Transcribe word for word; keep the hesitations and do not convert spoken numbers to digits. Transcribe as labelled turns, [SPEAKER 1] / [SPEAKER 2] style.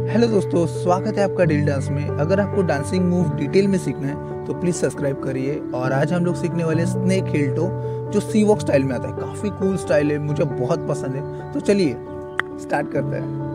[SPEAKER 1] Hello दोस्तों, स्वागत है आपका डेली डांस में। अगर आपको डांसिंग मूव डिटेल में सीखना है तो प्लीज़ सब्सक्राइब करिए। और आज हम लोग सीखने वाले हैं स्नेक हिल टो, जो सी वॉक स्टाइल में आता है। काफ़ी कूल स्टाइल है, मुझे बहुत पसंद है। तो चलिए स्टार्ट करते हैं।